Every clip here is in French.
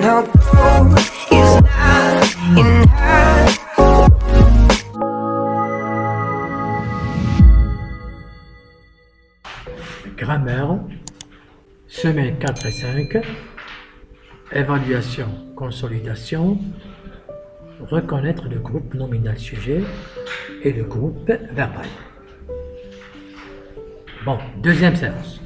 although is not in her. Grammaire, semaine 4 et 5, évaluation, consolidation, reconnaître le groupe nominal sujet et le groupe verbal. Bon, deuxième séance.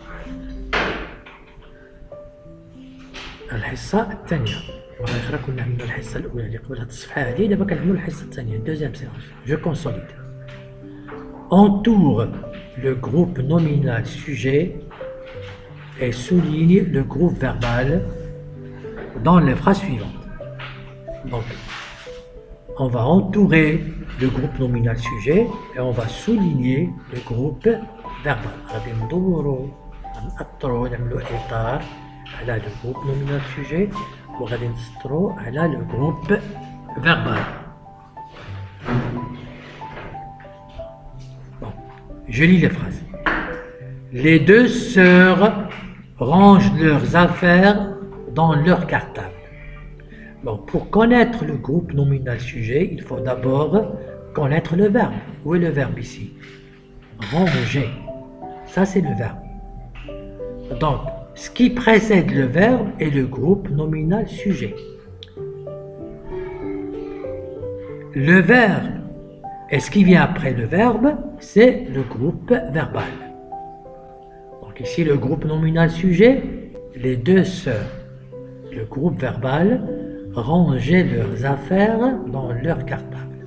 الحصة الثانية. كنا عملنا الحصة الأولى اللي قبل هاد الصفحة هادي، دابا كنعملو الحصة الثانية، deuxième séance. Je consolide. Entoure le groupe nominal sujet et souligne le groupe verbal dans les phrases suivantes. Donc, on va entourer le groupe nominal sujet et on va souligner le groupe verbal. غادي ندورو نأطرو نعملو إطار على le groupe nominal sujet وغادي نسطرو على le groupe verbal. Bon, je lis les phrases. Les deux sœurs rangent leurs affaires dans leur cartable. Bon, pour connaître le groupe nominal sujet, il faut d'abord connaître le verbe. Où est le verbe ici? Ranger. Ça, c'est le verbe. Donc, ce qui précède le verbe est le groupe nominal sujet. Le verbe et ce qui vient après le verbe, c'est le groupe verbal. Donc ici, le groupe nominal sujet, les deux sœurs. Le groupe verbal, ranger leurs affaires dans leur cartable.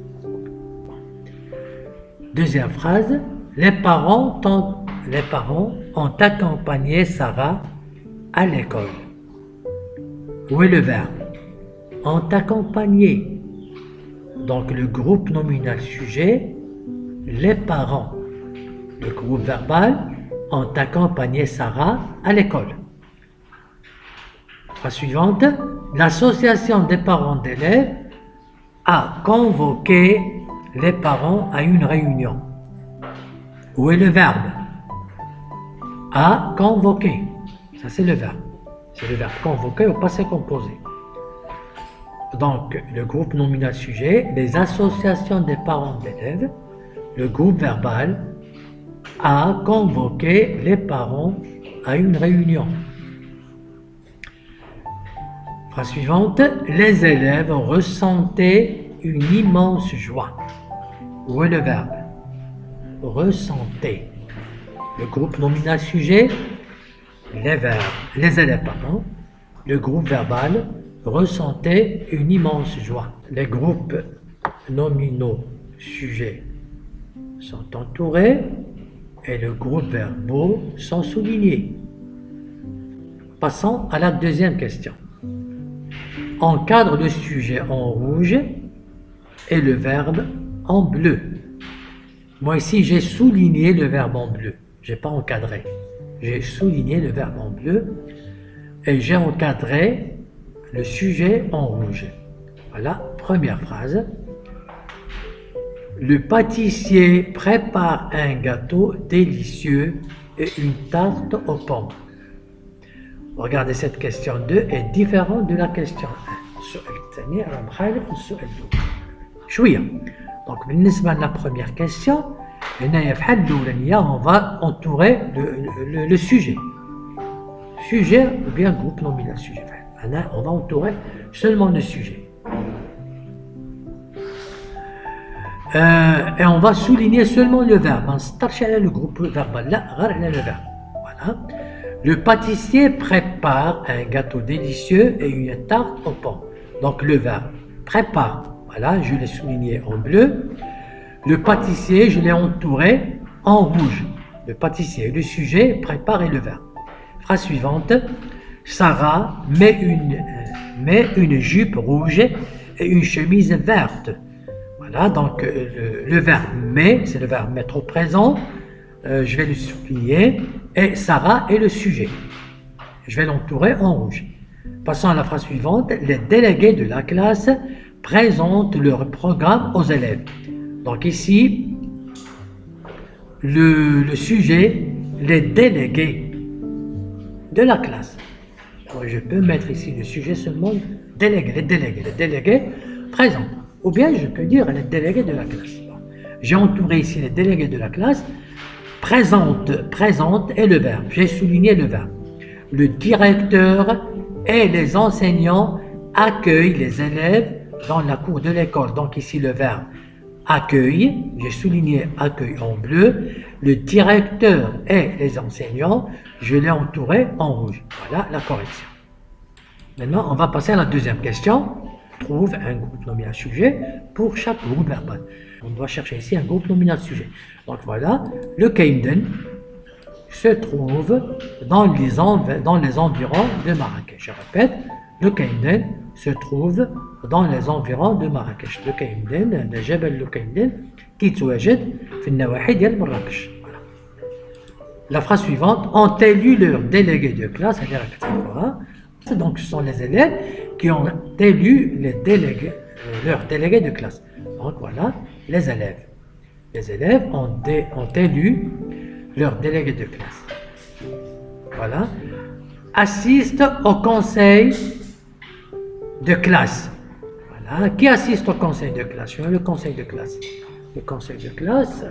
Deuxième phrase, les parents ont accompagné Sarah à l'école. Où est le verbe? Ont accompagné. Donc le groupe nominal sujet, les parents. Le groupe verbal, ont accompagné Sarah à l'école. Phrase suivante, l'association des parents d'élèves a convoqué les parents à une réunion. Où est le verbe? A convoqué. Ça c'est le verbe. C'est le verbe convoquer au passé composé. Donc le groupe nominal sujet, les associations des parents d'élèves, le groupe verbal a convoqué les parents à une réunion. Phrase suivante, les élèves ressentaient une immense joie. Où est le verbe? Ressentait. Le groupe nominal sujet, les élèves, pardon. Le groupe verbal ressentait une immense joie. Les groupes nominaux sujets sont entourés et le groupe verbaux sont soulignés. Passons à la deuxième question. Encadre le sujet en rouge et le verbe en bleu. Moi ici, j'ai souligné le verbe en bleu. Je n'ai pas encadré. J'ai souligné le verbe en bleu et j'ai encadré le sujet en rouge. Voilà, première phrase. Le pâtissier prépare un gâteau délicieux et une tarte aux pommes. Regardez, cette question 2 est différente de la question 1. السؤال الثاني راه مخالف للسؤال الأول. شوية. Donc, بالنسبة la première question, هنايا في حال الأولانية on va entourer le sujet. Sujet ou bien groupe nominal sujet. On va entourer seulement le sujet. Et on va souligner seulement le verbe. On ne s'attache pas le groupe verbal, là, le verbe. Voilà. Le pâtissier prépare un gâteau délicieux et une tarte aux pommes. Donc le verbe prépare, voilà, je l'ai souligné en bleu. Le pâtissier, je l'ai entouré en rouge. Le pâtissier, le sujet, prépare et le verbe. Phrase suivante. Sarah met une jupe rouge et une chemise verte. Voilà, donc le verbe met, c'est le verbe mettre au présent. Je vais le souligner. Et Sarah est le sujet. Je vais l'entourer en rouge. Passons à la phrase suivante. Les délégués de la classe présentent leur programme aux élèves. Donc ici, le sujet, les délégués de la classe. je peux mettre ici le sujet seulement délégué, les délégués présents. Ou bien je peux dire les délégués de la classe. J'ai entouré ici les délégués de la classe. Présente est le verbe. J'ai souligné le verbe. Le directeur et les enseignants accueillent les élèves dans la cour de l'école. Donc ici le verbe accueille, j'ai souligné accueil en bleu. Le directeur et les enseignants, je l'ai entouré en rouge. Voilà la correction. Maintenant, on va passer à la deuxième question. Trouve un groupe nominal sujet pour chaque groupe verbal. On doit chercher ici un groupe nominal sujet. Donc voilà, le Kaimden se trouve dans les environs de Marrakech. Je répète, le Kaimden se trouve dans les environs de Marrakech. Le Kaimden, le Jebel le Kaimden, qui est في النواحي ديال مراكش. La phrase suivante, ont élu leur délégué de classe, donc ce sont les élèves qui ont élu leur délégué de classe. Donc voilà, les élèves. Les élèves ont élu leur délégué de classe. Voilà. Assiste au conseil de classe. Voilà. Qui assiste au conseil de classe? Le conseil de classe. Le conseil de classe,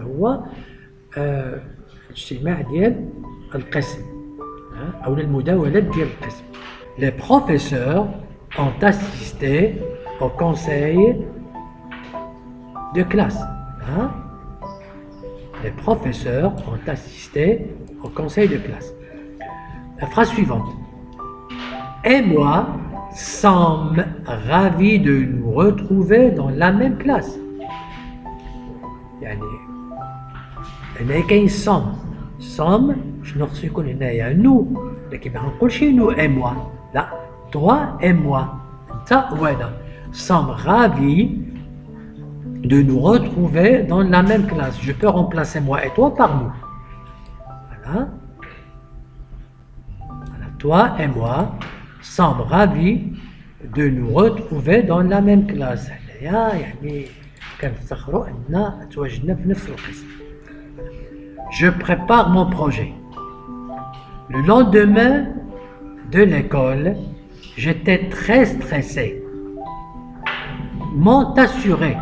اجتماع ديال القسم أو المداولات ديال القسم. Les professeurs ont assisté au conseil de classe. Les professeurs ont assisté au conseil de classe. La phrase suivante. Et moi sommes ravis de nous retrouver dans la même classe. يعني هنا كاين somme شنو خصو يكون هنايا nous لكن ما نقولش nous et moi لا toi et moi انت وانا sommes ravis de nous retrouver dans la même classe. Je peux remplacer moi et toi par nous. Voilà. Voilà. Toi et moi sommes ravis de nous retrouver dans la même classe. يعني كنفتخروا أننا تواجدنا في نفس القسم. Je prépare mon projet. Le lendemain de l'école, j'étais très stressé. M'ont assuré.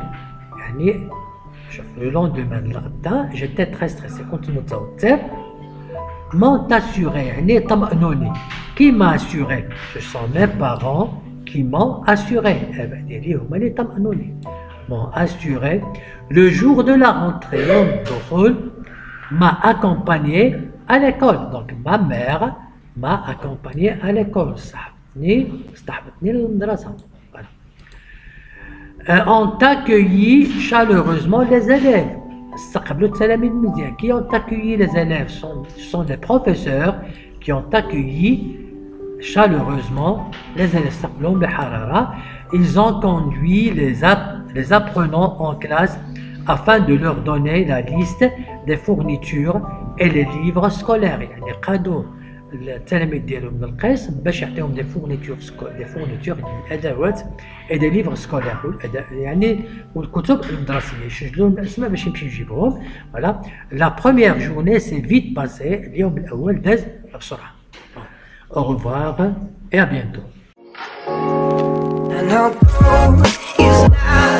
Le lendemain de l'Arda, j'étais très stressé. Continue de m'ont assuré. Qui m'a assuré? Ce sont mes parents qui m'ont assuré. M'ont assuré. Le jour de la rentrée, m'a accompagné à l'école. Donc ma mère m'a accompagné à l'école. Ont accueilli chaleureusement les élèves. Qui ont accueilli les élèves ce sont les professeurs qui ont accueilli chaleureusement les élèves. Ils ont conduit les apprenants en classe afin de leur donner la liste des fournitures et les livres scolaires. يعني قادوا التلاميذ ديالهم من القسم باش يعطيهم des fournitures الادوات et des livres scolaires يعني والكتب الدراسيه يسجلوا الاسماء باش يمشي يجيبوهم. Voilà. La première journée s'est vite passée. اليوم الاول داز بسرعه. Au revoir et à bientôt. And I'll go is not